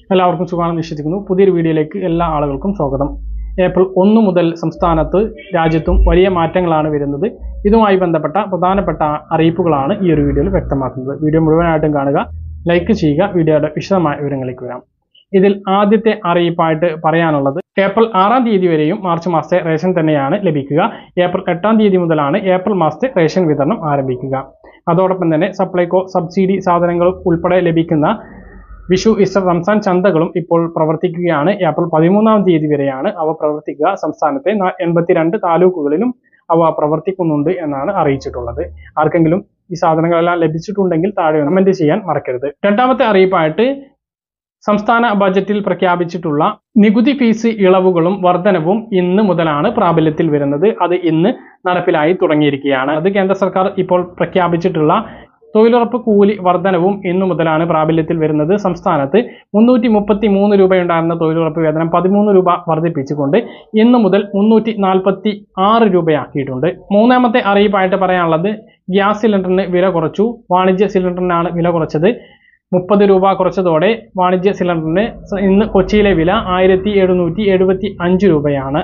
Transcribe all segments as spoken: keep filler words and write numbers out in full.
എല്ലാവർക്കും സുഖമാണെന്ന് വിശ്വസിക്കുന്നു. പുതിയൊരു വീഡിയോയിലേക്ക് എല്ലാ ആളുകൾക്കും സ്വാഗതം. ഏപ്രിൽ ഒന്ന് മുതൽ സംസ്ഥാനത്ത് രാജ്യത്തും വലിയ മാറ്റങ്ങളാണ് വരുന്നത്. ഇതുമായി ബന്ധപ്പെട്ട പ്രധാനപ്പെട്ട അറിയിപ്പുകളാണ് ഈ ഒരു വീഡിയോയിൽ വ്യക്തമാക്കുന്നത്. വീഡിയോ മുഴുവനായിട്ടും കാണുക, ലൈക്ക് ചെയ്യുക. വീഡിയോയുടെ വിശദമായ വിവരങ്ങളിലേക്ക് വരാം. ഇതിൽ ആദ്യത്തെ അറിയിപ്പായിട്ട് പറയാനുള്ളത് ഏപ്രിൽ ആറാം തീയതി വരെയും മാർച്ച് മാസത്തെ റേഷൻ തന്നെയാണ് ലഭിക്കുക. ഏപ്രിൽ എട്ടാം തീയതി മുതലാണ് ഏപ്രിൽ മാസത്തെ റേഷൻ വിതരണം ആരംഭിക്കുക. അതോടൊപ്പം തന്നെ സപ്ലൈകോ സബ്സിഡി സാധനങ്ങൾ ഉൾപ്പെടെ ലഭിക്കുന്ന വിഷു, ഈസ്റ്റർ, റംസാൻ ചന്തകളും ഇപ്പോൾ പ്രവർത്തിക്കുകയാണ്. ഏപ്രിൽ പതിമൂന്നാം തീയതി വരെയാണ് അവ പ്രവർത്തിക്കുക. സംസ്ഥാനത്തെ എൺപത്തിരണ്ട് താലൂക്കുകളിലും അവ പ്രവർത്തിക്കുന്നുണ്ട് എന്നാണ് അറിയിച്ചിട്ടുള്ളത്. ആർക്കെങ്കിലും ഈ സാധനങ്ങളെല്ലാം ലഭിച്ചിട്ടുണ്ടെങ്കിൽ താഴെ കമന്റ് ചെയ്യാൻ മറക്കരുത്. രണ്ടാമത്തെ അറിയിപ്പായിട്ട് സംസ്ഥാന ബജറ്റിൽ പ്രഖ്യാപിച്ചിട്ടുള്ള നികുതി ഫീസ് ഇളവുകളും വർധനവും ഇന്ന് മുതലാണ് പ്രാബല്യത്തിൽ വരുന്നത്. അത് ഇന്ന് നടപ്പിലായി തുടങ്ങിയിരിക്കുകയാണ്. അത് കേന്ദ്ര സർക്കാർ ഇപ്പോൾ പ്രഖ്യാപിച്ചിട്ടുള്ള തൊഴിലുറപ്പ് കൂലി വർധനവും ഇന്നു മുതലാണ് പ്രാബല്യത്തിൽ വരുന്നത്. സംസ്ഥാനത്ത് മുന്നൂറ്റി മുപ്പത്തി മൂന്ന് രൂപയുണ്ടായിരുന്ന തൊഴിലുറപ്പ് വേതനം പതിമൂന്ന് രൂപ വർദ്ധിപ്പിച്ചുകൊണ്ട് ഇന്നു മുതൽ മുന്നൂറ്റി നാൽപ്പത്തി ആറ് രൂപയാക്കിയിട്ടുണ്ട്. മൂന്നാമത്തെ അറിയിപ്പായിട്ട് പറയാനുള്ളത് ഗ്യാസ് സിലിണ്ടറിന് വില കുറച്ചു. വാണിജ്യ സിലിണ്ടറിനാണ് വില കുറച്ചത്. മുപ്പത് രൂപ കുറച്ചതോടെ വാണിജ്യ സിലിണ്ടറിന് ഇന്ന് കൊച്ചിയിലെ വില ആയിരത്തി എഴുന്നൂറ്റി എഴുപത്തി അഞ്ച് രൂപയാണ്.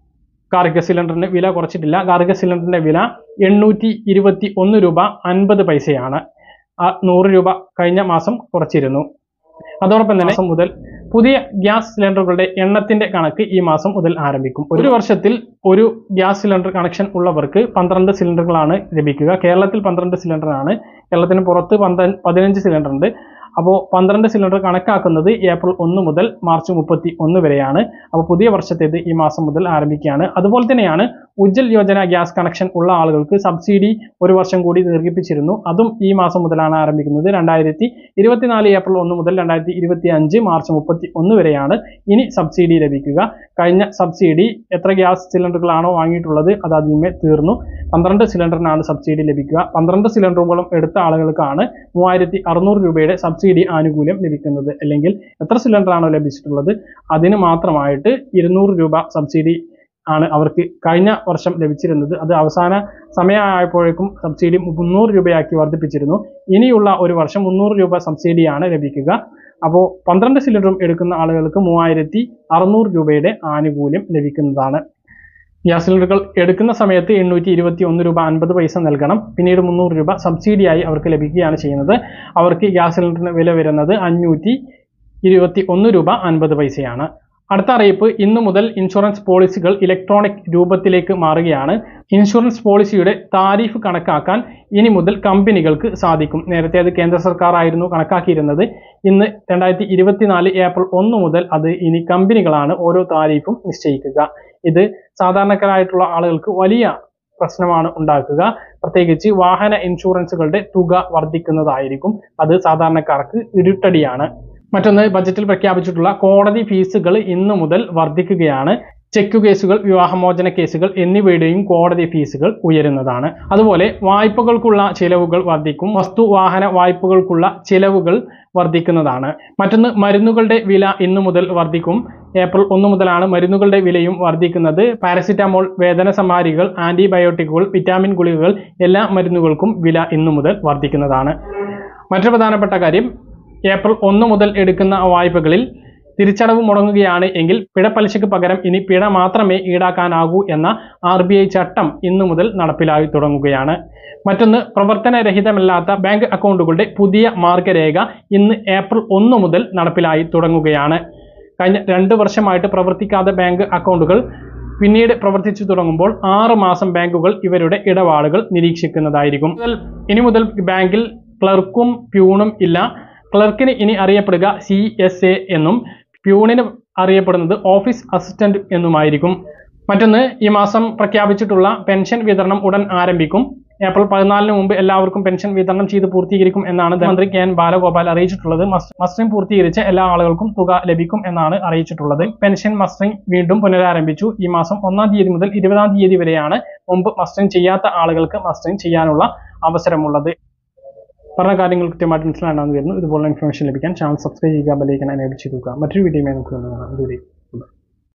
കാർഗ സിലിണ്ടറിന് വില കുറച്ചിട്ടില്ല. കാർഗ സിലിണ്ടറിന്റെ വില എണ്ണൂറ്റി ഇരുപത്തി ഒന്ന് രൂപ അൻപത് പൈസയാണ്. നൂറ് രൂപ കഴിഞ്ഞ മാസം കുറച്ചിരുന്നു. അതോടൊപ്പം തന്നെ മാസം മുതൽ പുതിയ ഗ്യാസ് സിലിണ്ടറുകളുടെ എണ്ണത്തിന്റെ കണക്ക് ഈ മാസം മുതൽ ആരംഭിക്കും. ഒരു വർഷത്തിൽ ഒരു ഗ്യാസ് സിലിണ്ടർ കണക്ഷൻ ഉള്ളവർക്ക് പന്ത്രണ്ട് സിലിണ്ടറുകളാണ് ലഭിക്കുക. കേരളത്തിൽ പന്ത്രണ്ട് സിലിണ്ടറാണ്. കേരളത്തിന് പുറത്ത് പന്ത പതിനഞ്ച് സിലിണ്ടർ ഉണ്ട്. അപ്പോൾ പന്ത്രണ്ട് സിലിണ്ടർ കണക്കാക്കുന്നത് ഏപ്രിൽ ഒന്ന് മുതൽ മാർച്ച് മുപ്പത്തി ഒന്ന് വരെയാണ്. അപ്പോൾ പുതിയ വർഷത്തേത് ഈ മാസം മുതൽ ആരംഭിക്കുകയാണ്. അതുപോലെ തന്നെയാണ് ഉജ്ജൽ യോജന ഗ്യാസ് കണക്ഷൻ ഉള്ള ആളുകൾക്ക് സബ്സിഡി ഒരു വർഷം കൂടി ദീർഘിപ്പിച്ചിരുന്നു. അതും ഈ മാസം മുതലാണ് ആരംഭിക്കുന്നത്. രണ്ടായിരത്തി ഇരുപത്തിനാല് ഏപ്രിൽ ഒന്ന് മുതൽ രണ്ടായിരത്തി ഇരുപത്തി അഞ്ച് മാർച്ച് മുപ്പത്തി ഒന്ന് വരെയാണ് ഇനി സബ്സിഡി ലഭിക്കുക. കഴിഞ്ഞ സബ്സിഡി എത്ര ഗ്യാസ് സിലിണ്ടറുകളാണോ വാങ്ങിയിട്ടുള്ളത് അത് അതിന്മേൽ തീർന്നു. പന്ത്രണ്ട് സിലിണ്ടറിനാണ് സബ്സിഡി ലഭിക്കുക. പന്ത്രണ്ട് സിലിണ്ടറുകളും എടുത്ത ആളുകൾക്കാണ് മൂവായിരത്തി അറുന്നൂറ് രൂപയുടെ സബ്സിഡി ആനുകൂല്യം ലഭിക്കുന്നത്. അല്ലെങ്കിൽ എത്ര സിലിണ്ടറാണോ ലഭിച്ചിട്ടുള്ളത് അതിന് മാത്രമായിട്ട് ഇരുന്നൂറ് രൂപ സബ്സിഡി ആണ് അവർക്ക് കഴിഞ്ഞ വർഷം ലഭിച്ചിരുന്നത്. അത് അവസാന സമയമായപ്പോഴേക്കും സബ്സിഡി മുന്നൂറ് രൂപയാക്കി വർദ്ധിപ്പിച്ചിരുന്നു. ഇനിയുള്ള ഒരു വർഷം മുന്നൂറ് രൂപ സബ്സിഡിയാണ് ലഭിക്കുക. അപ്പോൾ പന്ത്രണ്ട് സിലിണ്ടറും എടുക്കുന്ന ആളുകൾക്ക് മൂവായിരത്തി അറുന്നൂറ് രൂപയുടെ ആനുകൂല്യം ലഭിക്കുന്നതാണ്. ഗ്യാസ് സിലിണ്ടറുകൾ എടുക്കുന്ന സമയത്ത് എണ്ണൂറ്റി ഇരുപത്തി ഒന്ന് രൂപ അൻപത് പൈസ നൽകണം. പിന്നീട് മുന്നൂറ് രൂപ സബ്സിഡിയായി അവർക്ക് ലഭിക്കുകയാണ് ചെയ്യുന്നത്. അവർക്ക് ഗ്യാസ് സിലിണ്ടറിന് വില വരുന്നത് അഞ്ഞൂറ്റി ഇരുപത്തി ഒന്ന് രൂപ അൻപത് പൈസയാണ്. അടുത്ത അറിയിപ്പ് ഇന്നു മുതൽ ഇൻഷുറൻസ് പോളിസികൾ ഇലക്ട്രോണിക് രൂപത്തിലേക്ക് മാറുകയാണ്. ഇൻഷുറൻസ് പോളിസിയുടെ താരിഫ് കണക്കാക്കാൻ ഇനി മുതൽ കമ്പനികൾക്ക് സാധിക്കും. നേരത്തെ അത് കേന്ദ്ര സർക്കാർ ആയിരുന്നു കണക്കാക്കിയിരുന്നത്. ഇന്ന് രണ്ടായിരത്തി ഇരുപത്തിനാല് ഏപ്രിൽ ഒന്ന് മുതൽ അത് ഇനി കമ്പനികളാണ് ഓരോ താരിഫും നിശ്ചയിക്കുക. ഇത് സാധാരണക്കാരായിട്ടുള്ള ആളുകൾക്ക് വലിയ പ്രശ്നമാണ് ഉണ്ടാക്കുക. പ്രത്യേകിച്ച് വാഹന ഇൻഷുറൻസുകളുടെ തുക വർദ്ധിക്കുന്നതായിരിക്കും. അത് സാധാരണക്കാർക്ക് ഇരുട്ടടിയാണ്. മറ്റൊന്ന്, ബജറ്റിൽ പ്രഖ്യാപിച്ചിട്ടുള്ള കോടതി ഫീസുകൾ ഇന്നു മുതൽ വർദ്ധിക്കുകയാണ്. ചെക്ക് കേസുകൾ, വിവാഹമോചന കേസുകൾ എന്നിവയുടെയും കോടതി ഫീസുകൾ ഉയരുന്നതാണ്. അതുപോലെ വായ്പകൾക്കുള്ള ചിലവുകൾ വർദ്ധിക്കും. വസ്തു വാഹന വായ്പകൾക്കുള്ള ചിലവുകൾ വർദ്ധിക്കുന്നതാണ്. മറ്റൊന്ന്, മരുന്നുകളുടെ വില ഇന്നു മുതൽ വർദ്ധിക്കും. ഏപ്രിൽ ഒന്ന് മുതലാണ് മരുന്നുകളുടെ വിലയും വർദ്ധിക്കുന്നത്. പാരസിറ്റമോൾ, വേദന സംഹാരികൾ, ആന്റിബയോട്ടിക്കുകൾ, വിറ്റാമിൻ ഗുളികകൾ എല്ലാ മരുന്നുകൾക്കും വില ഇന്നു മുതൽ വർദ്ധിക്കുന്നതാണ്. മറ്റൊരു പ്രധാനപ്പെട്ട കാര്യം, ഏപ്രിൽ ഒന്ന് മുതൽ എടുക്കുന്ന വായ്പകളിൽ തിരിച്ചടവ് മുടങ്ങുകയാണ് എങ്കിൽ പിഴപ്പലിശയ്ക്ക് പകരം ഇനി പിഴ മാത്രമേ ഈടാക്കാനാകൂ എന്ന ആർ ബി ഐ ചട്ടം ഇന്നു മുതൽ നടപ്പിലായി തുടങ്ങുകയാണ്. മറ്റൊന്ന്, പ്രവർത്തനരഹിതമല്ലാത്ത ബാങ്ക് അക്കൗണ്ടുകളുടെ പുതിയ മാർഗരേഖ ഇന്ന് ഏപ്രിൽ ഒന്ന് മുതൽ നടപ്പിലായി തുടങ്ങുകയാണ്. കഴിഞ്ഞ രണ്ട് വർഷമായിട്ട് പ്രവർത്തിക്കാത്ത ബാങ്ക് അക്കൗണ്ടുകൾ പിന്നീട് പ്രവർത്തിച്ചു തുടങ്ങുമ്പോൾ ആറ് മാസം ബാങ്കുകൾ ഇവരുടെ ഇടപാടുകൾ നിരീക്ഷിക്കുന്നതായിരിക്കും. ഇനി മുതൽ ബാങ്കിൽ ക്ലർക്കും പ്യൂണും ഇല്ല. ക്ലർക്കിന് ഇനി അറിയപ്പെടുക സി എസ് എ എന്നും പ്യൂണിന് അറിയപ്പെടുന്നത് ഓഫീസ് അസിസ്റ്റന്റ് എന്നുമായിരിക്കും. മറ്റൊന്ന്, ഈ മാസം പ്രഖ്യാപിച്ചിട്ടുള്ള പെൻഷൻ വിതരണം ഉടൻ ആരംഭിക്കും. ഏപ്രിൽ പതിനാലിന് മുമ്പ് എല്ലാവർക്കും പെൻഷൻ വിതരണം ചെയ്ത് പൂർത്തീകരിക്കും എന്നാണ് ധനമന്ത്രി കെ എൻ ബാലഗോപാൽ അറിയിച്ചിട്ടുള്ളത്. മസ്റ്ററിംഗ് പൂർത്തീകരിച്ച എല്ലാ ആളുകൾക്കും തുക ലഭിക്കും എന്നാണ് അറിയിച്ചിട്ടുള്ളത്. പെൻഷൻ മസ്റ്ററിംഗ് വീണ്ടും പുനരാരംഭിച്ചു. ഈ മാസം ഒന്നാം തീയതി മുതൽ ഇരുപതാം തീയതി വരെയാണ് മുമ്പ് മസ്റ്ററിംഗ് ചെയ്യാത്ത ആളുകൾക്ക് മസ്റ്ററിംഗ് ചെയ്യാനുള്ള അവസരമുള്ളത്. പറഞ്ഞ കാര്യങ്ങൾ കൃത്യമായിട്ട് മനസ്സിലാണെന്ന് വരുന്നു. ഇതുപോലുള്ള ഇൻഫർമേഷൻ ലഭിക്കാൻ ചാനൽ സബ്സ്ക്രൈബ് ചെയ്യുക, ബെൽ ഐക്കൺ എനേബിൾ ചെയ്ത് വെക്കുക. മറ്റൊരു വീഡിയോയുമായി നമുക്ക് കാണാം.